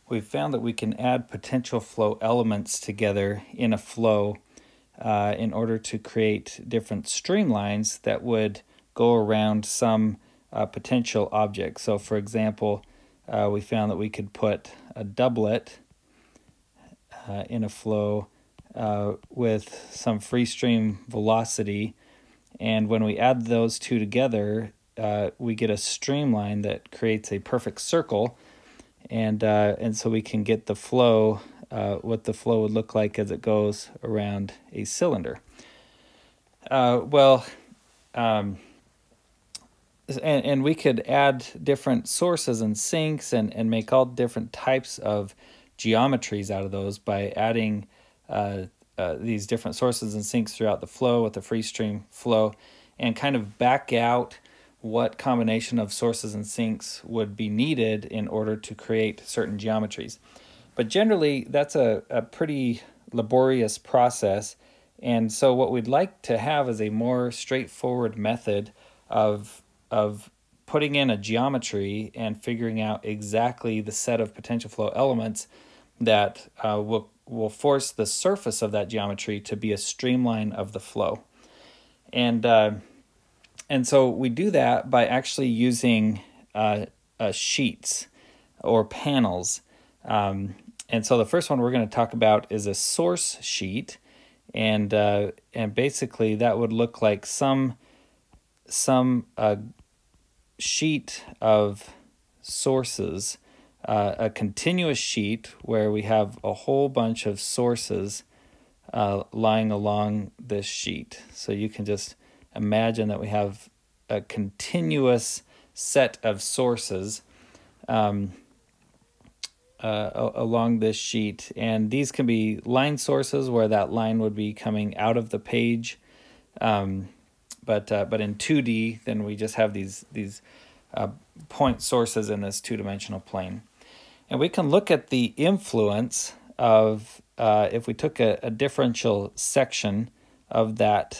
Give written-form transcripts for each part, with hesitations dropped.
we've found that we can add potential flow elements together in a flow in order to create different streamlines that would go around some potential object. So for example, we found that we could put a doublet in a flow with some free stream velocity, and when we add those two together, we get a streamline that creates a perfect circle, and so we can get the flow, what the flow would look like as it goes around a cylinder. And we could add different sources and sinks and make all different types of geometries out of those by adding these different sources and sinks throughout the flow with the free stream flow, and kind of back out what combination of sources and sinks would be needed in order to create certain geometries. But generally, that's a pretty laborious process, and so what we'd like to have is a more straightforward method of putting in a geometry and figuring out exactly the set of potential flow elements that will force the surface of that geometry to be a streamline of the flow. And so we do that by actually using sheets or panels. And so the first one we're going to talk about is a source sheet, and basically that would look like some sheet of sources, a continuous sheet where we have a whole bunch of sources lying along this sheet. So you can just imagine that we have a continuous set of sources along this sheet, and these can be line sources where that line would be coming out of the page. But in 2D, then we just have these point sources in this two-dimensional plane. And we can look at the influence of, if we took a differential section of that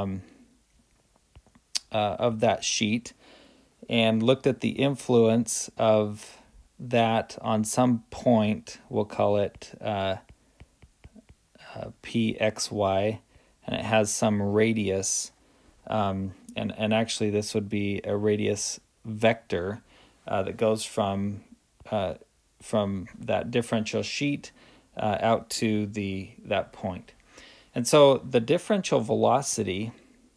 sheet and looked at the influence of that on some point, we'll call it pxy, and it has some radius. And actually this would be a radius vector that goes from that differential sheet out to that point. And so the differential velocity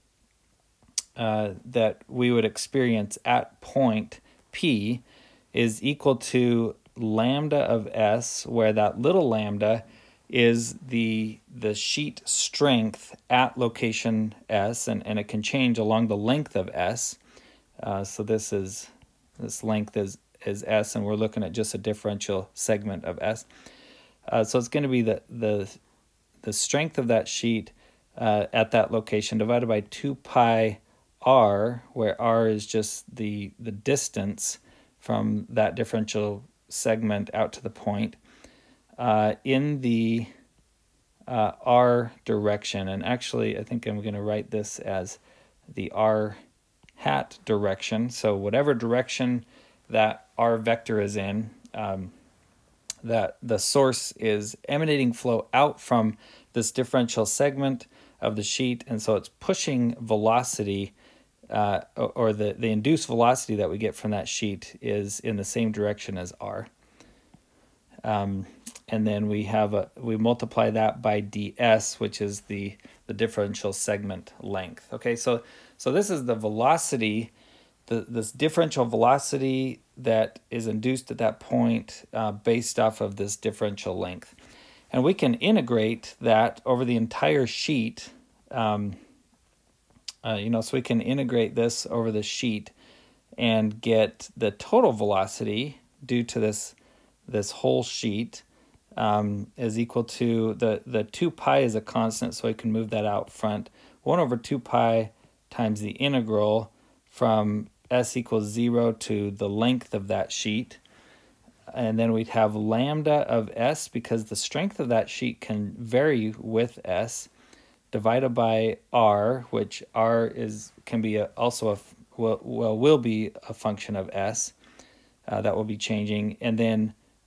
that we would experience at point P is equal to lambda of S, where that little lambda is the sheet strength at location S, and it can change along the length of S. So this length is S, and we're looking at just a differential segment of S. So it's going to be the strength of that sheet at that location divided by 2 pi r, where r is just the distance from that differential segment out to the point, in the r direction. And actually, I think I'm going to write this as the r hat direction. So whatever direction that r vector is in, that the source is emanating flow out from this differential segment of the sheet, and so it's pushing velocity, or the induced velocity that we get from that sheet is in the same direction as r. And then we multiply that by ds, which is the differential segment length. Okay, so this is the velocity, this differential velocity that is induced at that point based off of this differential length. And we can integrate that over the entire sheet. So we can integrate this over the sheet and get the total velocity due to this whole sheet is equal to the 2 pi is a constant, so I can move that out front. 1 over 2 pi times the integral from s equals 0 to the length of that sheet. And then we'd have lambda of s, because the strength of that sheet can vary with s, divided by r, which r can be will be a function of s. That will be changing. And then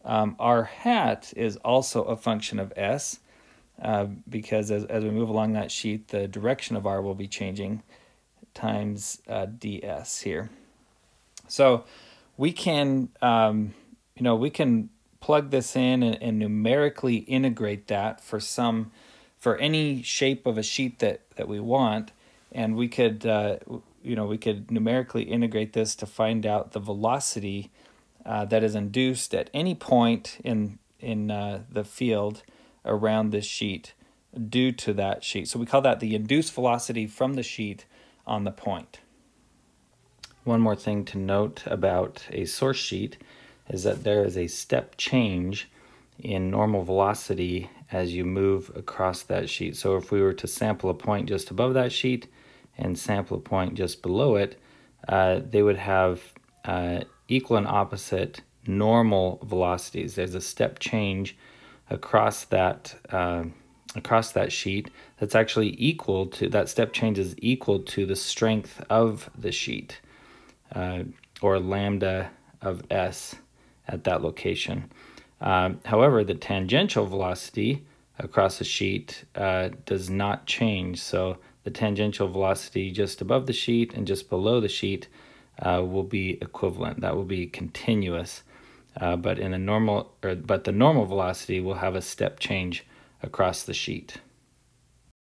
Our hat is also a function of s, because as we move along that sheet, the direction of r will be changing times ds here. So we can, we can plug this in and numerically integrate that for any shape of a sheet that we want, and we could, we could numerically integrate this to find out the velocity that is induced at any point in the field around this sheet due to that sheet. So we call that the induced velocity from the sheet on the point. One more thing to note about a source sheet is that there is a step change in normal velocity as you move across that sheet. So if we were to sample a point just above that sheet and sample a point just below it, they would have equal and opposite normal velocities. There's a step change across that sheet that's actually equal to, that step change is equal to the strength of the sheet, or lambda of s at that location. However, the tangential velocity across the sheet does not change. So the tangential velocity just above the sheet and just below the sheet will be equivalent. That will be continuous. But the normal velocity will have a step change across the sheet.